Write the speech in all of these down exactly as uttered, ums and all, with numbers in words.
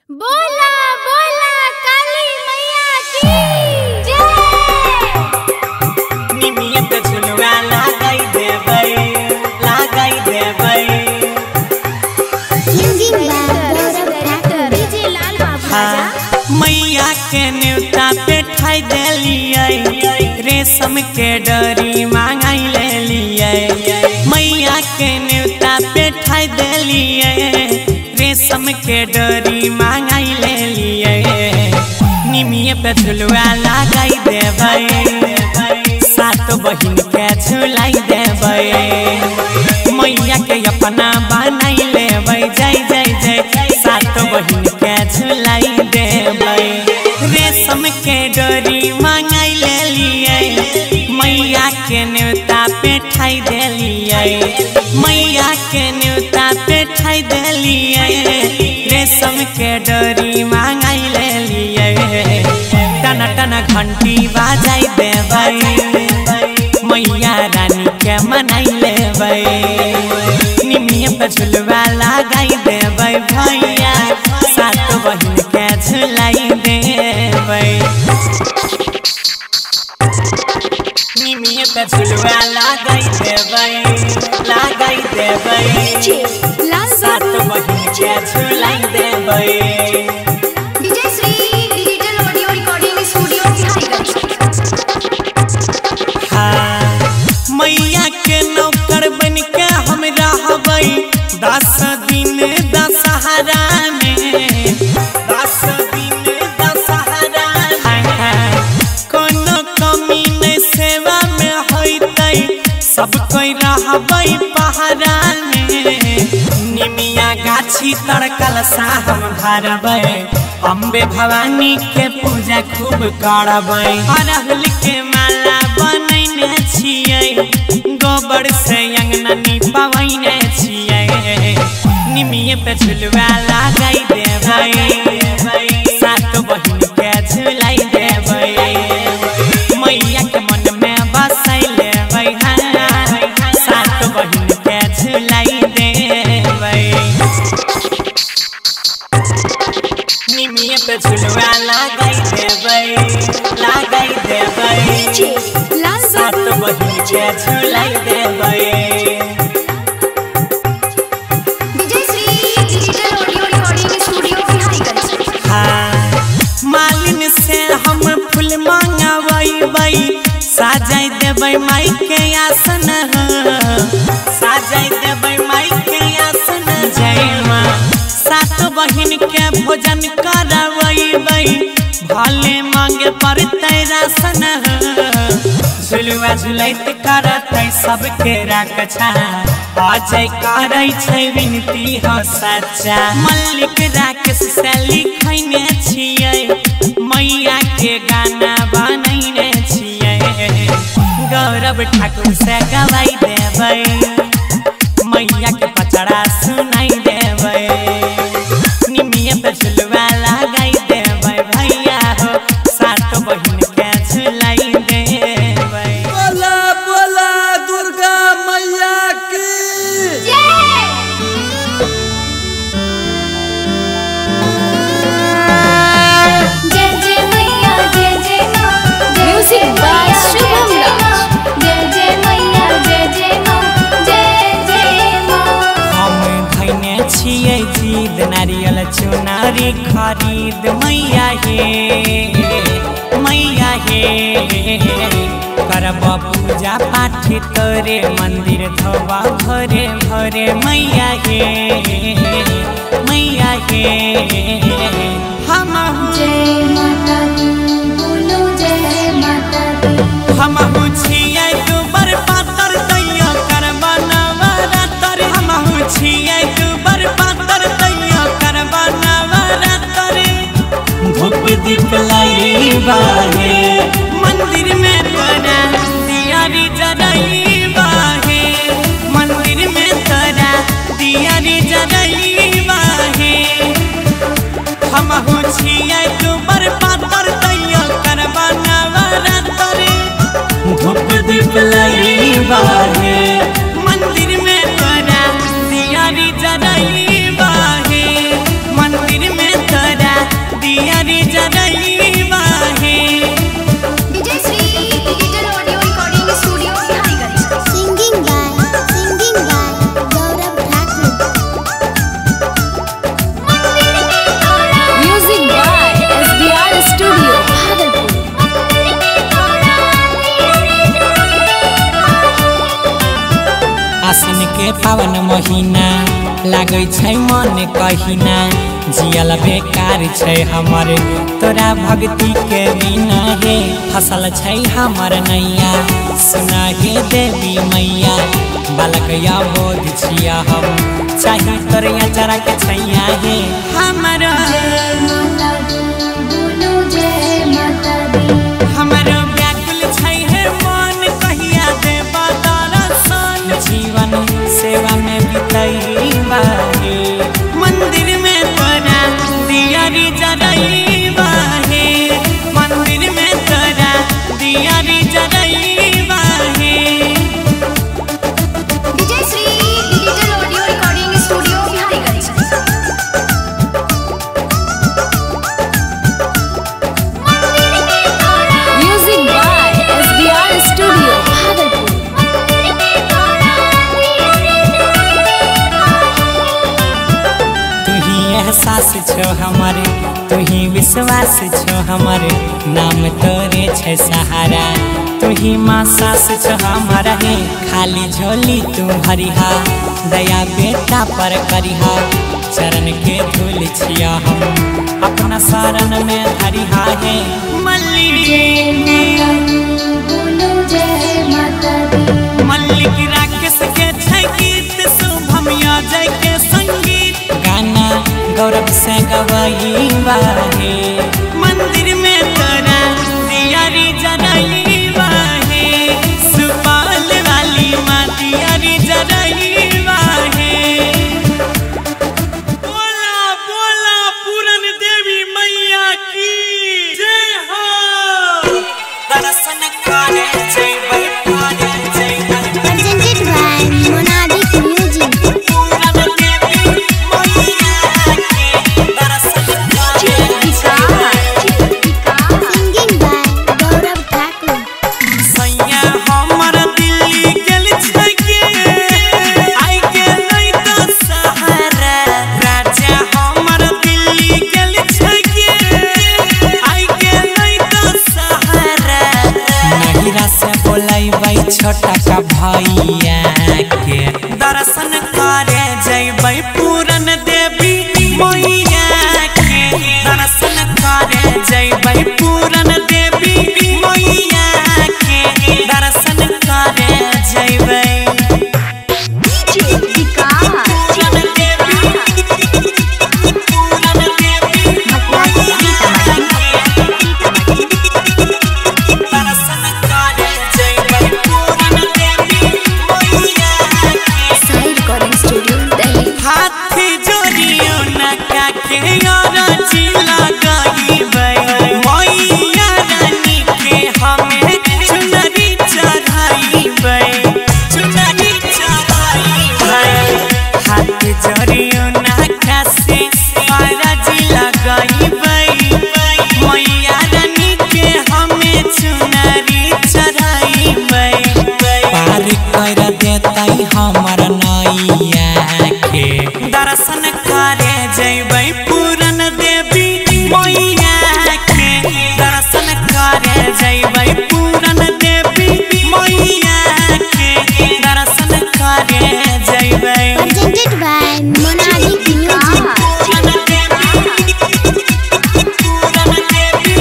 बोला बोला काली मैया की जय। निमिया पे झुलवा लगाई देबै लगाई देबै डीजे लाल बाबू मैया के न्योता पे ठाई देलियै रेशम के डोरी मांगाई लेलियै मैया के न्योता पे ठाई देलियै रेशम के डोरी मांगाई लेलियै निमिया पे झुलवा लगाई देबै सात बहिन के झुलाई देबै मैया के अपना बनाई लेबै जय जय जय सात बहिन के झुलाई देबै रेशम के डोरी मांगाई लेलियै मैया के न्योता पे ठाई देलियै मैया के न्योता पे ठाई देलियै रेशम के डोरी मांगाई लेलियै टना टना घंटी बाजाई देबै मैया रानी के मनाई लेबै निमिया पे झुलवा लगाई देबै भैया सात बहिन के झुलाई देबै निमिया पे झुलवा लगाई देबै लगाई देबै सात बहिन के झुलाई देबै DJ Shri digital audio recording studio मैया के नौकर बन के हम रहबै दस दिन दशहरा में दस दिन दशहरा कोनो कमी नहीं सेवा में होइतै सब कोई रहबै पहरा में निमिया गाछी तड़कल सा हम भरबै अम्बे भवानी के पूजा खूब करबै अरहुल के माला बनैने छियै गोबर से अंगना निपवैने छियै निमिया पे झुलवा लगाई देबै सात बहिन के झुलाई देबै मैया के मन में बसाई लेबै सात बहिन के झुलाई देबै निमिया पे झुलवा लगाई देबै लगाई देबै सात बहिन के झुलाई देबै DJ Shri digital audio recording studio मालिन से हम फूल मंगवाई साजाई देबै माई के आसन साजाई देबै माई के आसन जय माँ सात बहिन के भोजन करबै भले मांगे पड़तै राशन झुलवा झुलैत करतै सबके रक्षा अजय करै छै विनती हो सच्चा मल्लिक राकेश से लिखने छियै मैया के गाना बनैने छियै गौरव ठाकुर से गवाई देबै मैया के पचड़ा सुनाई देबै निमिया पे झुलवा लगाई देबै भैया हो सात बहिन के झुलाई देबै बोला बोला दुर्गा मैया की जय जय मैया जय जय मां म्यूजिक बाय शुभम राज जय जय मैया जय जय मां जय जय मां हम धैने छियै जीद नारियल चुनारी खरीद मैया हे मैया हे करब पूजा पाठ तोरे मंदिर धोबा भरे भरे मैया हे मैया हे हम जय माता दी बोलो जय माता दी हम छियै दुबर पातर दैया करबा नवरातर हम छियै दुबर पातर दैया करबा नवरातर धूप दीप लाइबा हे मंदिर में तोरा दियारी जरैबा हे मंदिर में तोरा दियारी जरैबा हे हम छियै दुबर पातर दैया करबा नवरातर धूप दीप लाइबा हे मंदिर में तोरा दियारी जरैबा हे मंदिर में तोरा के पावन महीना लागे छै मन कहिना जियल बेकार छै हमर तोरा भक्ति के बिना हे फसल छै हमर नैया सुना हे देवी मैया बालक या बोध छिया हम चाहे तोरिया चरा के छैया हे हमर हमर व्याकुल छै हे मन कहिया देबा दर्शन जीवन सेवा में बितैबा हे मंदिर में तोरा दियारी जरैबा हे मंदिर में तोरा दियारी जरैबा हे DJ Shri digital audio recording studio Biharigunj. Music by S B R studio Bhagalpur. तू ही एहसास छो हमारे तू ही विश्वास छो हमारे नाम तोरे छै सहारा तू ही माँ सास छो हमारा हे खाली झोली तू भरिहा दया बेटा पर करिहा चरण के धूल छिया हम अपना शरण में धरिहा हे मल्लिक राकेश के छै गीत शुभम जय के संगीत गाना गौरव से गवाईबा हे मंदिर में तोरा दियारी जरैबा हे सुपाल वाली माँ दियारी जरैबा हे बोला बोला पूरन देवी मैया की जय हो। दर्शन करे जइबै करे जइबै Presented by Monadic Music। Puran Devi मैया के दर्शन करे जइबै Singing by Gaurav Thakur। सैया हमर दिल्ली गेल छै के आइ गेलै त सहारा राजा हमर दिल्ली गेल छै के आइ गेलै त सहारा नहिरा से बोलैबै छोटा का भैया के दर्शन करे जइबै पूरन देवी मैया के दर्शन करे जइबै पूरन देवी मैया के दर्शन करे जइबै पूरन देवी पूरन देवी दर्शन करे जइबै पूरन देवी मैया के साई रिकॉर्डिंग स्टूडियो दिल्ली। हाथ जोड़ियो नका के यार जिला गईबै मैया रानी के हमें चुनरी चढ़ाईबै चुनरी चढ़ाईबै हाथ जोड़ियो नका से यार जिला गईबै मैया रानी के हमें चुनरी चढ़ाईबै पार कर देतै हमर नैया के दर्शन करे जइबै पूरन देवी मैया के दर्शन करे जइबै पूरन देवी मैया के दर्शन करे जइबै Presented by Monadic Music। Puran Devi Puran Devi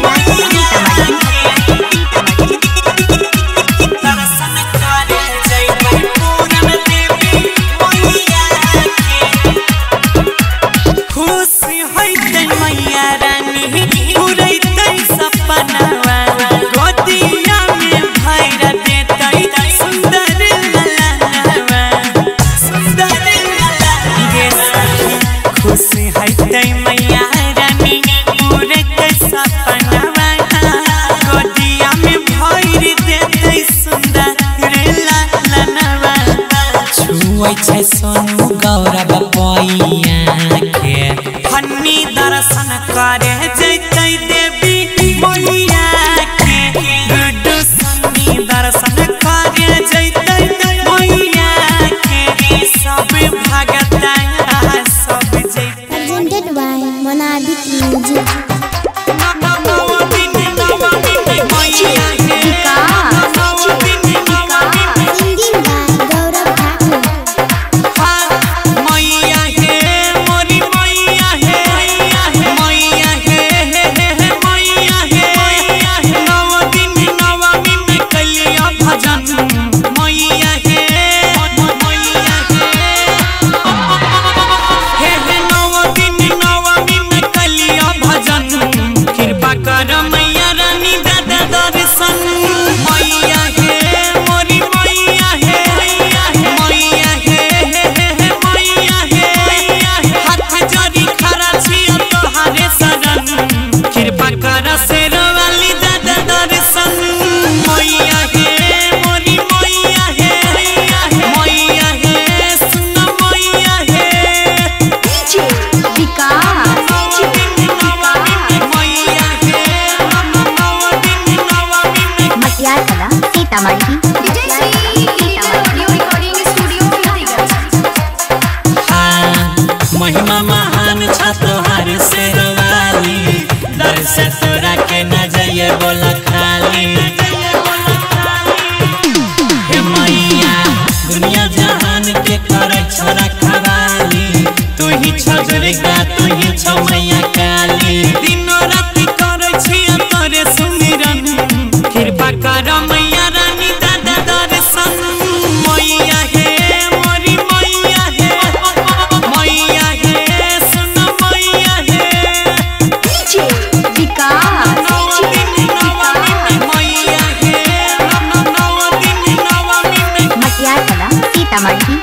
दर्शन करे जइबै पूरन देवी मैया के खुशी होइतै मैया रानी पुरैतै सपनावा गोदिया में भैर देतै सुंदर ललनवा सुंदर ललनवा खुशी होइतै मैया रानी पुरैतै सपनावा गोदिया में भैर देतै सुंदर ललनवा छुए छै सोनू गौरव पैया के हन्नी दर्शन करे जैतै देवी मैया के गुड्डू सन्नी दर्शन करे जैतै मैया के सब भगता सब जैतै Presented by Monadic Music। Singing by Gaurav Thakur। से तोरा के न जाइए बोला खाली। हे मैया दुनिया जहान के करे छोरा खवाली, तू ही छ दुर्गा तू ही छ मैया काली। दिनो राति करे छिया तोरे सुमिरन, कृपा कर मैया रानी दादा दर्शन। मैया हे मोरी मैया हे, मैया हे सुन मैया हे। डीजे विकास मैया हे नव दिन नवमी में मटियाला सीतामढ़ी।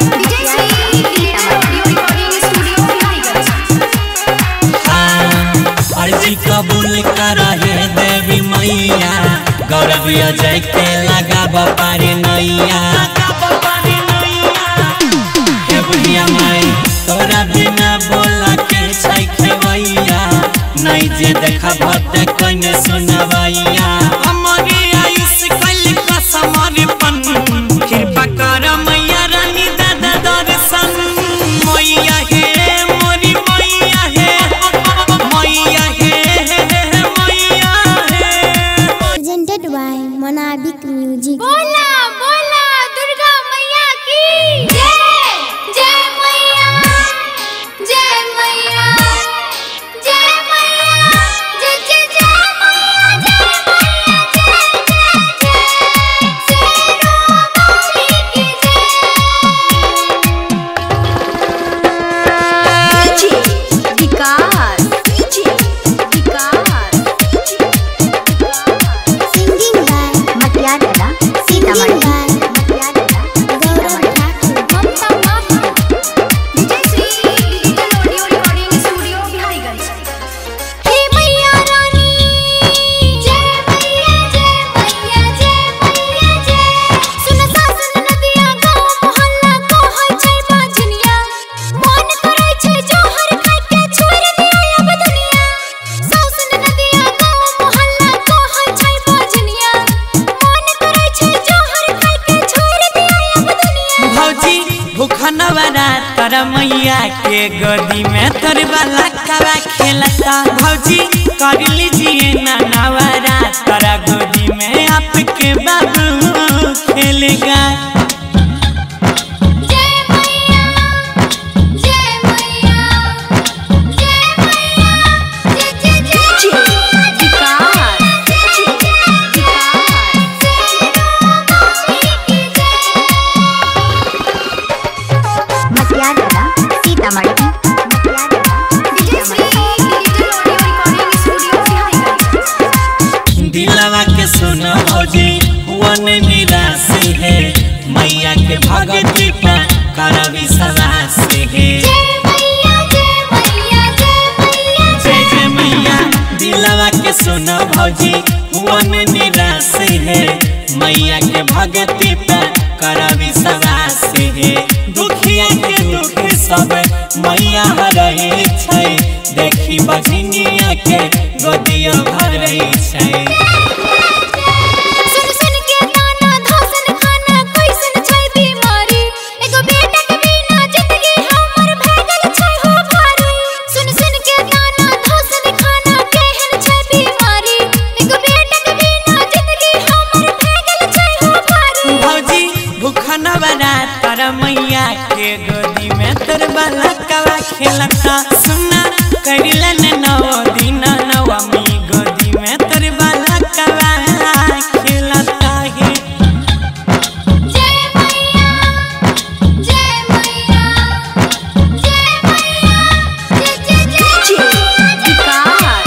अर्जी कबूल कर हे देवी मैया, गौरव अजय के लगाब पारी नैया। हे बुढ़िया माई तोरा बिना बोला के छै खेवैया, नहीं जे देखब त कोने सुनवैया। हमारे आयुष कल का समर्पण, कृपा कर मैया रानी दादा दर्शन। मैया हे मोरी मैया हे, मैया हे मैया हे। Presented by Monabik Music. बोला बोला दुर्गा मैया की जय। जय मैया जय मैया जय मैया जय जय जय मैया जय मैया जय जय जय शेरों की जय। विकास विकास Singing by Matiala Sitamarhi. Gauram Thakur. भूखनवरा तर मैया के गोदी में तोर वाला कवा खेलता। भौजी कर लीजिए ना नवरा तर गोदी में आपके बाबू खेलेगा। जय मैया जय मैया जय मैया जय जय जय विकास मटियाला सीतामढ़ी। दिलवा के सुनो भौजी वन निराशी है, मैया के भगती पर कर विश्वास है। जय जय मैया दिलवा के सुनो भौजी वन निराशी है, मैया के भगती पर कर विश्वास है। दुखिया के दुख सब मैया हरै छै, देखी बजनिया के गोदिया भरै छै। सुन सुन के गाना धोसन खाना कैसन छै बीमारी, एगो बेटा के बिना जिंदगी हमर भगल छै हो भारी। सुन सुन के गाना धोसन खाना केहन छै बीमारी, एगो बेटा के बिना जिंदगी हमर भगल छै हो भारी। भौजी भूखनवरा तर मैया के गोदी में तोर वाला कवा खेलता। सुना करिलन नौ दिन नवमी गोदी में तोर वाला कवा खेलता है। जय मैया जय मैया जय मैया जय जय जय विकास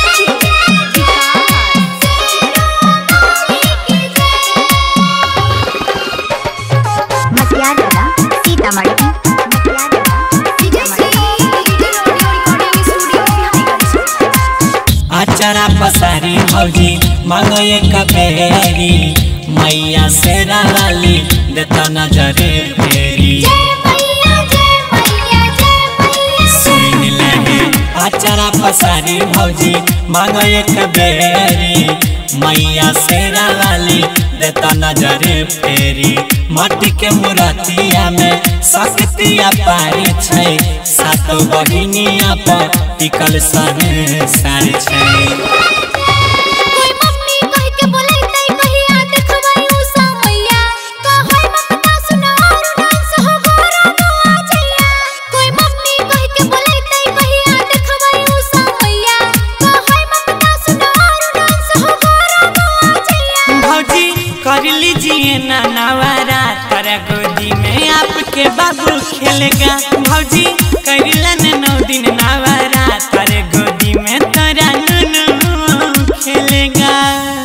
मटियाला सीतामढ़ी। आचारा पसारी भौजी मांगो एक बेरी, मैया शेरा वाली देता नजरे फेरी। सुन ले आचारा पसारी भौजी मांगो एक बेरी, मैया शेरा वाली देता नजरे फेरी। माटी के मूर्तिया में शक्तिया पारी छै, सातो बहिनिया पर टिकल संसार छै। जिए ना नवारा तारा गोदी में आपके बाबू खेलेगा भौजी करिलन नौ दिन नवारा तारे गोदी में तोरा नुनू खेलेगा।